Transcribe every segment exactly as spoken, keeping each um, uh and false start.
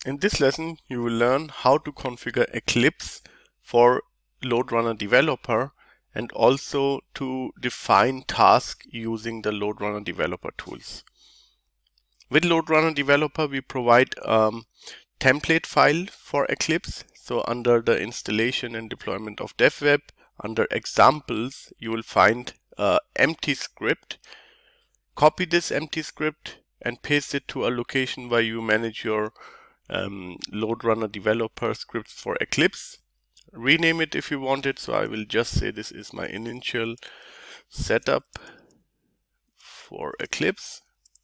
In this lesson, you will learn how to configure Eclipse for LoadRunner Developer and also to define tasks using the LoadRunner Developer tools. With LoadRunner Developer, we provide a template file for Eclipse. So under the installation and deployment of DevWeb, under examples, you will find an empty script. Copy this empty script and paste it to a location where you manage your um, LoadRunner developer scripts for Eclipse. Rename it if you want it. So I will just say this is my initial setup for Eclipse.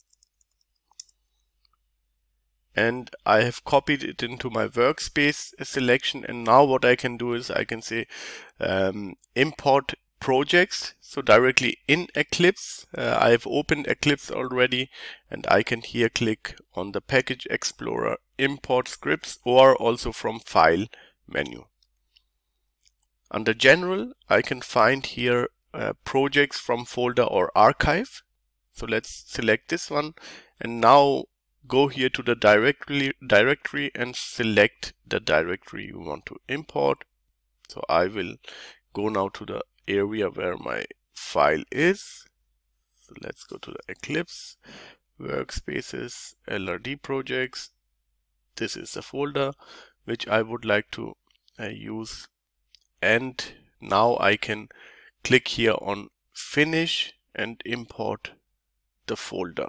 And I have copied it into my workspace selection. And now what I can do is I can say um, import projects. So directly in Eclipse, uh, I have opened Eclipse already, and I can here click on the Package Explorer, import scripts, or also from File menu. Under General, I can find here uh, projects from folder or archive. So let's select this one, and now go here to the directory directory and select the directory you want to import. So I will go now to the area where my file is. So let's go to the Eclipse, Workspaces, L R D projects. This is the folder which I would like to uh, use. And now I can click here on Finish and import the folder.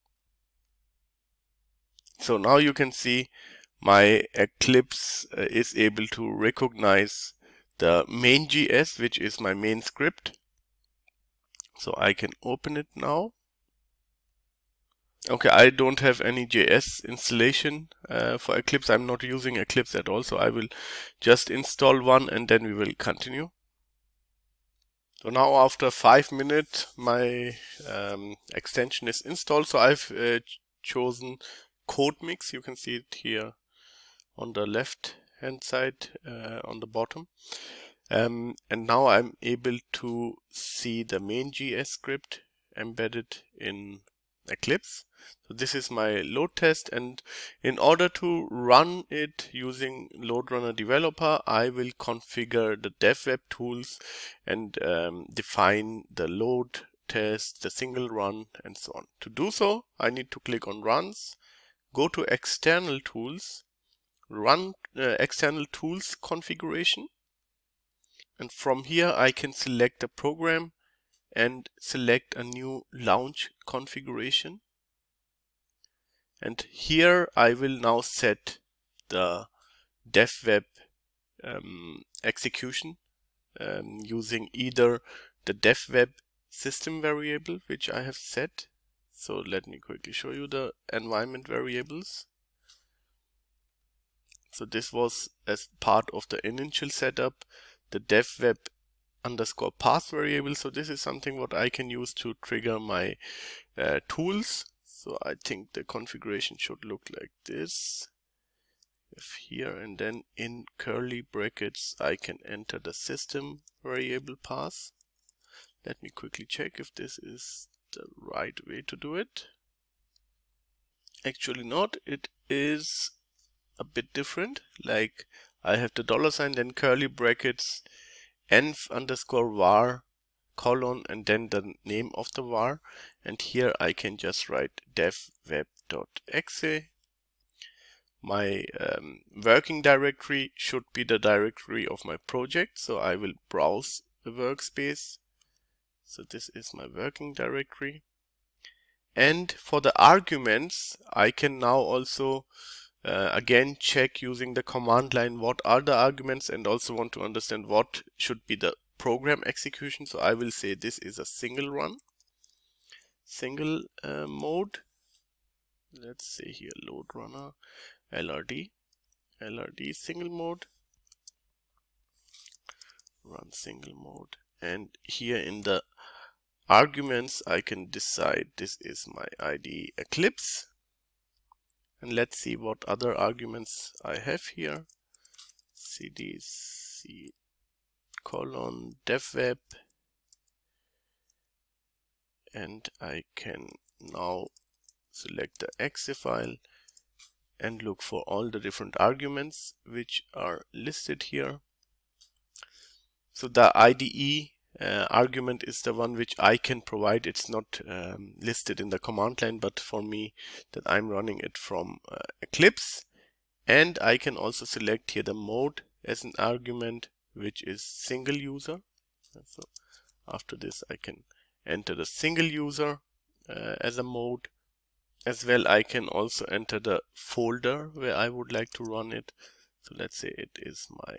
So now you can see my Eclipse uh, is able to recognize the main.js, which is my main script. So I can open it now. Okay, I don't have any J S installation uh, for Eclipse. I'm not using Eclipse at all. So I will just install one and then we will continue. So now after five minutes, my um, extension is installed. So I've uh, chosen CodeMix. You can see it here on the left hand side uh, on the bottom. Um, and now I'm able to see the main.js script embedded in Eclipse. So this is my load test, and in order to run it using LoadRunner Developer, I will configure the DevWeb tools and um, define the load test, the single run, and so on. To do so, I need to click on Runs, go to External Tools, Run uh, External Tools Configuration. And from here I can select a program and select a new launch configuration. And here I will now set the DevWeb um, execution um, using either the DevWeb system variable, which I have set. So let me quickly show you the environment variables. So this was as part of the initial setup, the DevWeb underscore path variable. So this is something what I can use to trigger my uh, tools. So I think the configuration should look like this. If here and then in curly brackets, I can enter the system variable path. Let me quickly check if this is the right way to do it. Actually not, it is a bit different. Like I have the dollar sign, then curly brackets, env underscore var colon, and then the name of the var. And here I can just write devweb.exe. My um, working directory should be the directory of my project. So I will browse the workspace. So this is my working directory. And for the arguments, I can now also Uh, again check using the command line what are the arguments, and also want to understand what should be the program execution. So I will say this is a single run, single uh, mode. Let's say here LoadRunner L R D, L R D single mode, run single mode. And here in the arguments I can decide this is my I D E Eclipse. And let's see what other arguments I have here. cd c colon devweb, and I can now select the exe file and look for all the different arguments which are listed here. So the I D E uh, argument is the one which I can provide. It's not um, listed in the command line, but for me that I'm running it from uh, Eclipse. And I can also select here the mode as an argument, which is single user. So after this I can enter the single user uh, as a mode. As well, I can also enter the folder where I would like to run it. So let's say it is my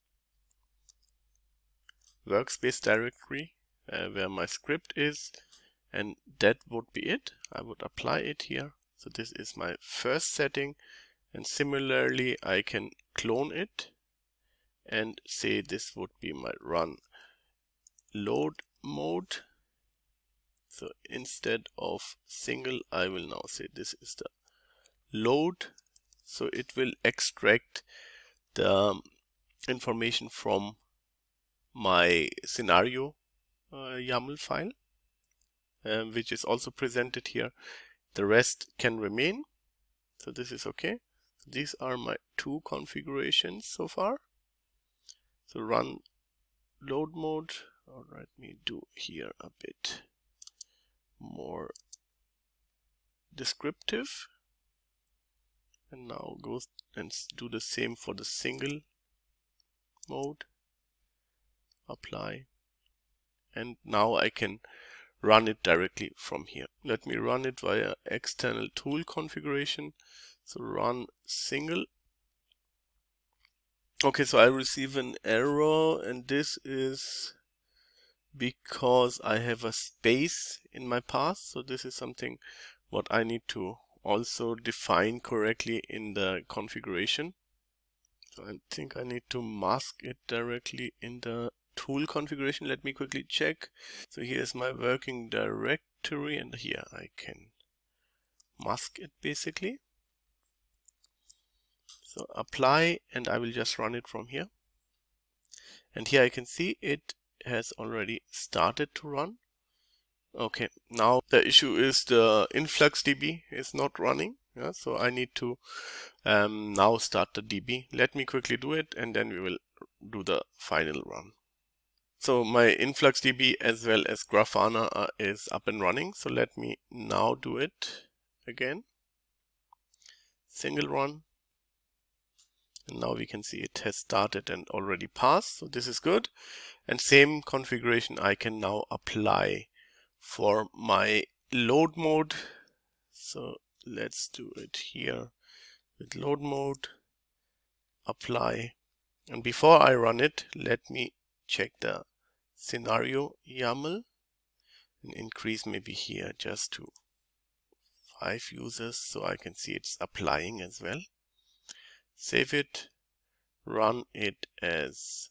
workspace directory uh, where my script is, and that would be it. I would apply it here. So this is my first setting, and similarly I can clone it and say this would be my run load mode. So instead of single, I will now say this is the load. So it will extract the um, information from my scenario uh, YAML file, uh, which is also presented here. The rest can remain. So this is okay. These are my two configurations so far. So run load mode, or let me do here a bit more descriptive, and now go and do the same for the single mode, apply, and now I can run it directly from here. Let me run it via external tool configuration. So run single. Okay, so I receive an error, and this is because I have a space in my path. So this is something what I need to also define correctly in the configuration. So I think I need to mask it directly in the tool configuration. Let me quickly check. So here's my working directory, and here I can mask it basically. So apply, and I will just run it from here. And here I can see it has already started to run. Okay, now the issue is the InfluxDB is not running. Yeah, so I need to um, now start the D B. Let me quickly do it, and then we will do the final run. So my InfluxDB as well as Grafana uh, is up and running. So let me now do it again. Single run. And now we can see it has started and already passed. So this is good. And same configuration I can now apply for my load mode. So let's do it here with load mode, apply. And before I run it, let me check the scenario YAML and increase maybe here just to five users so I can see it's applying as well. Save it, run it as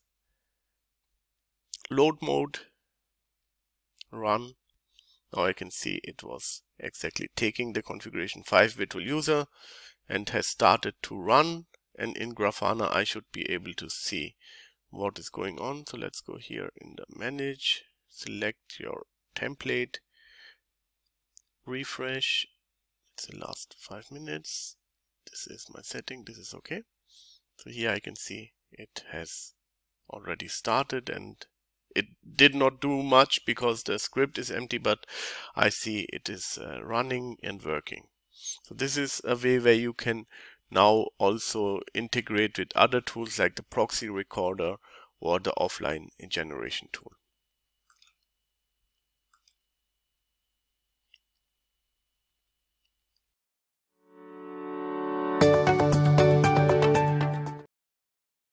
load mode, run. Now I can see it was exactly taking the configuration five virtual user and has started to run. And in Grafana I should be able to see what is going on. So let's go here in the manage, select your template, refresh. It's the last five minutes. This is my setting. This is okay. So here I can see it has already started, and it did not do much because the script is empty, but I see it is uh, running and working. So this is a way where you can now also integrate with other tools like the proxy recorder or the offline generation tool.